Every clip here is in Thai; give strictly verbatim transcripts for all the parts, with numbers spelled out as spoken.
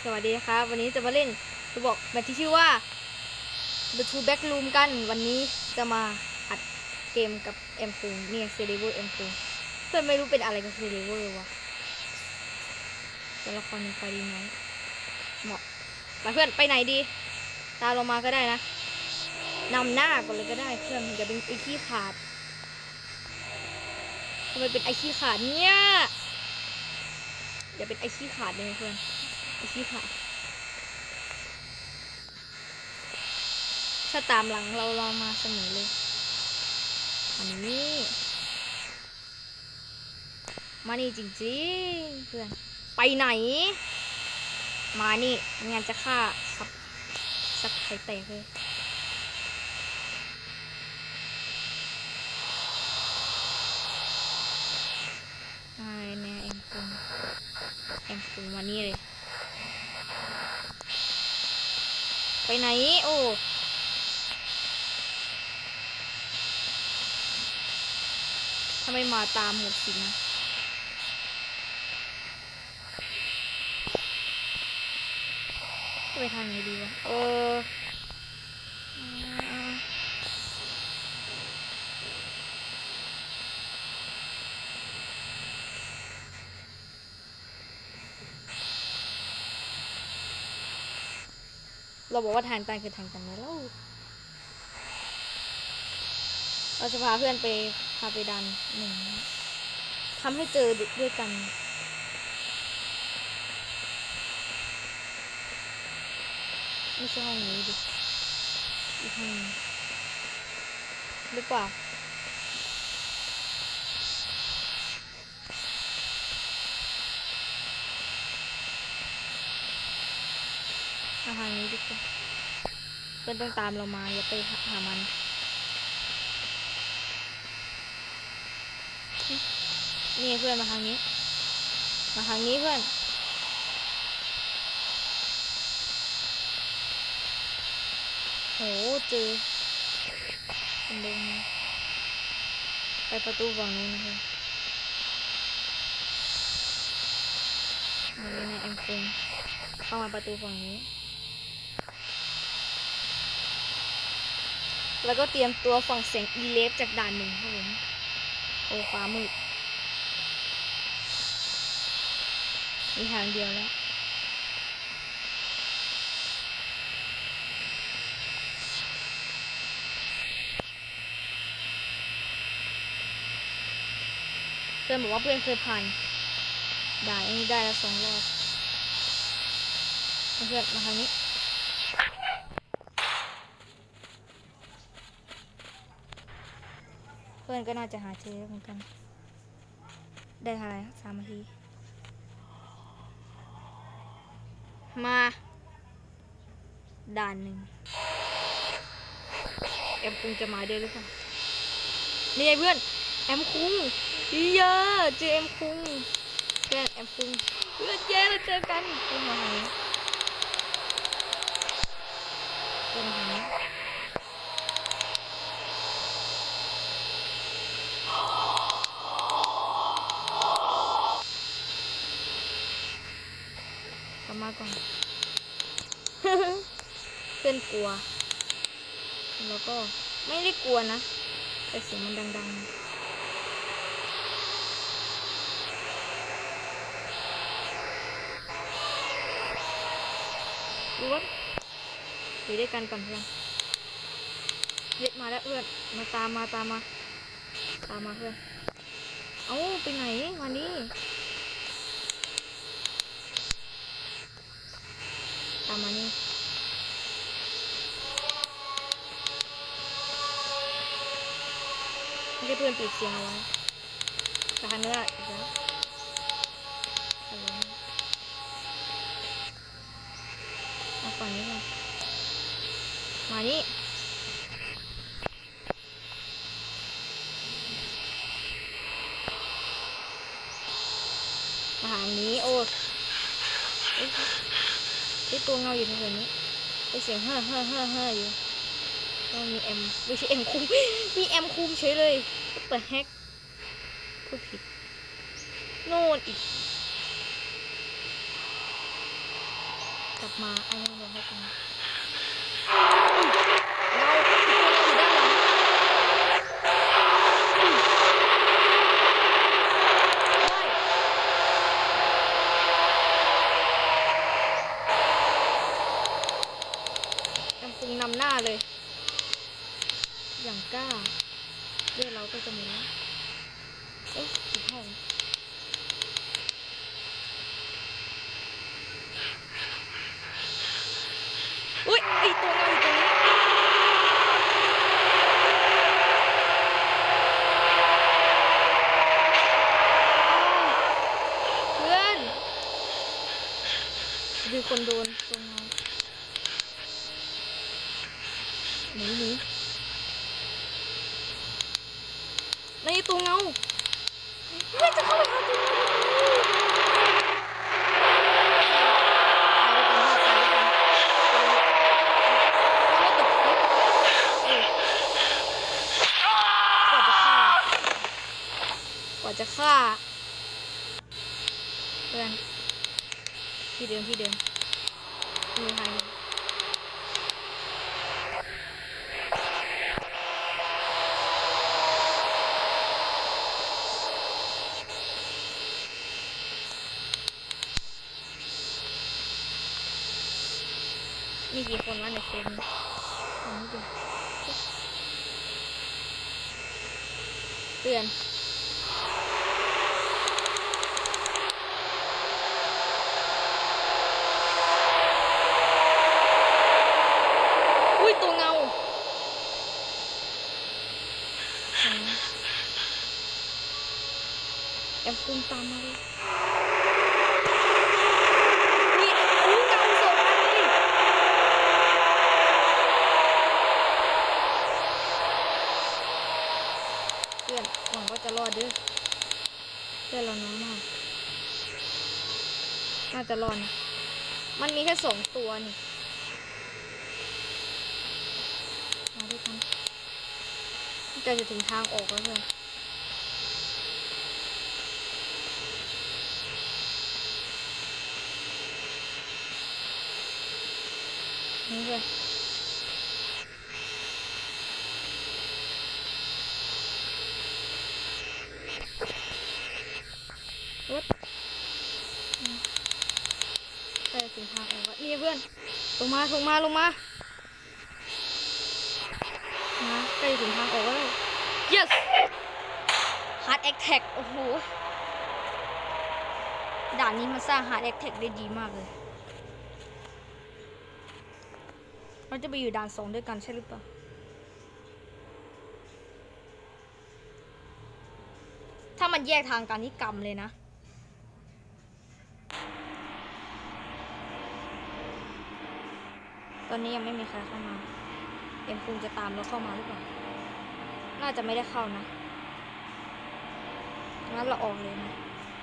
สวัสดีครับวันนี้จะมาเล่นจะบอกแบบที่ชื่อว่า The Two Back Room กันวันนี้จะมาอัดเกมกับเอ็มฟูเนี่ยเซเลเวอร์เอ็มฟูเพื่อนไม่รู้เป็นอะไรกับเซเลเวอร์วะตัวละครในไฟดีไหมเหมาะไปเพื่อนไปไหนดีตามเรามาก็ได้นะนำหน้าก่อนเลยก็ได้เพื่อนอย่าเป็นไอ้ขี้ขาดทำไมเป็นไอ้ขี้ขาดเนี่ยอย่าเป็นไอ้ขี้ขาดเลยเพื่อนไอ้ขี้ขาดถ้าตามหลังเราเรามาเสมอเลยอันนี้มานี่จริงๆเพื่อนไปไหนมานี่งานจะฆ่าสับสับไข่แตกเลยไอ้เนี่ยเอ็มคุงเอ็มคุงมานี่เลยไปไหนโอ้ทำไมมาตามหมดสินะจะไปทางไหนดีวะเออเราบอกว่าทางตันคือทางตันนะแล้วเราจะพาเพื่อนไปพาไปดันหนึ่งทำให้เจอด้วยกันไม่ใช่ห้องนี้ดิอีกห้องหรือเปล่ามาทางนี้ดิค่ะเพื่อนต้องตามเรามาอย่าไปหามันนี่เพื่อนมาทางนี้มาทางนี้เพื่อนโหเจอเป็นลงไปประตูฝั่งนู้นนะเพื่อนมาเลยนะเอ็มคุงเข้ามาประตูฝั่งนี้แล้วก็เตรียมตัวฟังเสียงอีเลฟจากด่านหนึ่งครับผมโอ้ฟ้ามืดมีทางเดียวแล้วเพื่อนบอกว่าเพื่อนเคยผ่านด่านนี้ได้แล้วสองรอบเพื่อนมาทางนี้เพื่อนก็น่าจะหาเจอเหมือนกันได้เท่าไหร่สามนาทีมาด่านหนึ่งแอมคุงจะมาด้วยหรือเปล่านี่ไงเพื่อนแอมคุงเยอะเจอแอมคุงเพื่อนแอมคุงเพื่อนเย้เราเจอกันเพื่อนมาทางนี้เพื่อนมาทางนี้กลับมาก่อน เพื่อนกลัวแล้วก็ไม่ได้กลัวนะแต่เสียงมันดังๆดูว่าอยู่ด้วยกันก่อนเพื่อนเรียกมาแล้วเพื่อนมาตามมาตามมาตามมาเพื่อนเอ้าไปไหนมานี่ตามมานี่ไม่ใช่เพื่อนปิดเสียงเอาไว้ตาเนื้ออีกแล้วมาฝั่งนี้ค่ะมานี่มาทางนี้โอ้ที่ตัวเงาอยู่แถวนี้ไอเสียงเฮ่อเฮ่อเฮ่อเฮ่ออยู่ก็มีเอ็มไม่ใช่เอ็มคุมมีเอ็มคุมเฉยเลยเปิดแฮกพูดผิดโน่นอีกลับมาไอ้ยังลงให้กันเราอยู่ด้านหลังยังคงนำหน้าเลยอย่างกล้าเรื่องเราก็จะมีเอ๊ะอีกห้องอุ้ยไอตัวเราอยู่ตรงนี้เพื่อนดูคนโดนตรงเราหนีหนีในตัวเงาเฮ้ยจะเข้าไปหาตัวเงาจะฆ่าเพื่อนที่เดิมที่เดิมมีใครมีกี่คนวะในเกมนี้เตือนตัวเงาแอมพุ่งตามมาเลยนี่อู้เงาสองอันเลยเพื่อนหวังว่าจะรอดด้วยเพื่อนเราน้อยมากน่าจะรอดนะมันมีแค่สองตัวนี่ใกล้จะถึงทางออกแล้วเพื่อนนี่เพื่อนรถใกล้จะถึงทางออกแล้วนี่เพื่อนลงมาลงมาลงมานะใกล้ถึงทางออกแล้ว yes hard attack โอ้โหด่านนี้มันสร้าง hard attack ได้ดีมากเลยเราจะไปอยู่ด่านสองด้วยกันใช่หรือเปล่าถ้ามันแยกทางกันนี่กรรมเลยนะตอนนี้ยังไม่มีใครเข้ามาเอ็มคุงจะตามเราเข้ามาหรือเปล่าน่าจะไม่ได้เข้านะงั้นเราออกเลยนะ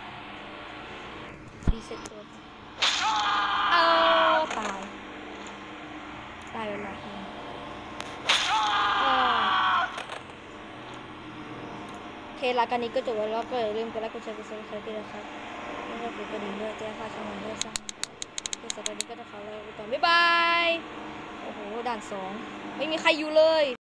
รีเซ็ตตัวเอาตายตายไปแล้วโอเคละกันนี้ก็จบแล้วก็อย่าลืมกดไลค์กดแชร์กดซับสไครต์ด้วยนะครับแล้วก็กดกระดิ่งด้วยแจ้งข่าวช่องใหม่ด้วยซ้ำกดสับสไครต์ก็จะขอลาไปก่อนบ๊ายบายโอ้โหด่านสองไม่มีใครอยู่เลย